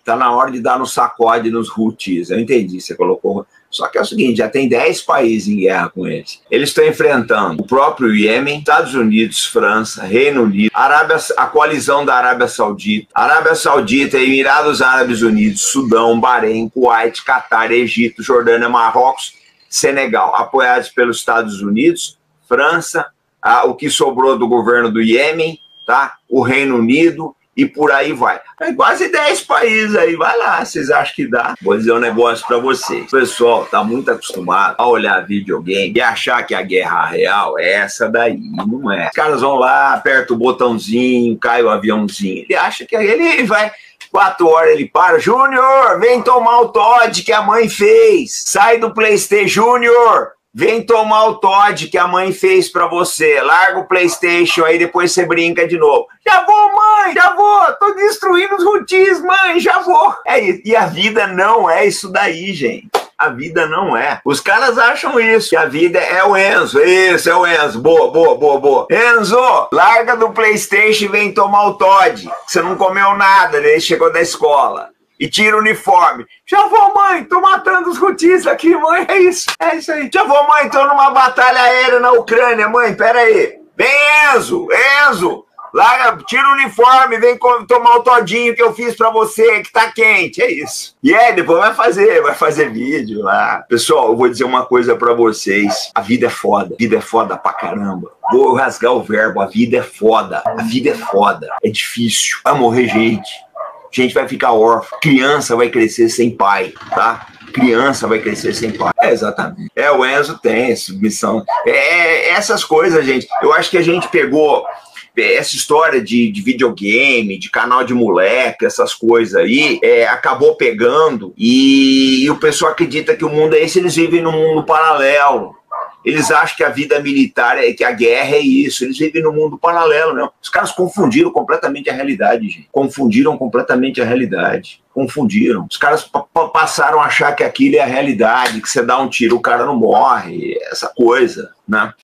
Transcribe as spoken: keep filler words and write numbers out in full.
tá na hora de dar no sacode nos Houthis. Eu entendi, você colocou. Só que é o seguinte, já tem dez países em guerra com eles. Eles estão enfrentando o próprio Iêmen, Estados Unidos, França, Reino Unido, Arábia, a coalizão da Arábia Saudita, Arábia Saudita, Emirados Árabes Unidos, Sudão, Bahrein, Kuwait, Catar, Egito, Jordânia, Marrocos, Senegal, apoiados pelos Estados Unidos, França, a, o que sobrou do governo do Iêmen, tá? O Reino Unido, e por aí vai. É quase dez países aí, vai lá, vocês acham que dá? Vou dizer um negócio pra vocês. O pessoal tá muito acostumado a olhar videogame e achar que a guerra real é essa daí, não é. Os caras vão lá, aperta o botãozinho, cai o aviãozinho, ele acha que ele vai... Quatro horas ele para, Júnior, vem tomar o Todd que a mãe fez. Sai do PlayStation, Júnior, vem tomar o Todd que a mãe fez pra você. Larga o PlayStation, aí depois você brinca de novo. Já vou, mãe, já vou. Tô destruindo os Houthis, mãe, já vou. É isso. E a vida não é isso daí, gente. A vida não é. Os caras acham isso, que a vida é o Enzo. Isso, é o Enzo. Boa, boa, boa, boa. Enzo, larga do PlayStation e vem tomar o Todd. Você não comeu nada, né? Chegou da escola. E tira o uniforme. Já vou, mãe, tô matando os Houthis aqui, mãe. É isso, é isso aí. Já vou, mãe, tô numa batalha aérea na Ucrânia, mãe, pera aí. Vem, Enzo, Enzo. Larga, tira o uniforme, vem tomar o todinho que eu fiz pra você, que tá quente, é isso. E aí, depois vai fazer, vai fazer vídeo lá. Pessoal, eu vou dizer uma coisa pra vocês. A vida é foda, a vida é foda pra caramba. Vou rasgar o verbo, a vida é foda. A vida é foda, é difícil. Vai morrer gente, gente vai ficar órfã, criança vai crescer sem pai, tá? Criança vai crescer sem pai. É, exatamente. É, o Enzo tem essa missão. É, essas coisas, gente. Eu acho que a gente pegou... essa história de, de videogame, de canal de moleque, essas coisas aí, é, acabou pegando e, e o pessoal acredita que o mundo é esse, eles vivem num mundo paralelo. Eles acham que a vida militar, é que a guerra é isso, eles vivem num mundo paralelo, não. Os caras confundiram completamente a realidade, gente. Confundiram completamente a realidade. Confundiram. Os caras passaram a achar que aquilo é a realidade, que você dá um tiro, o cara não morre, essa coisa, né?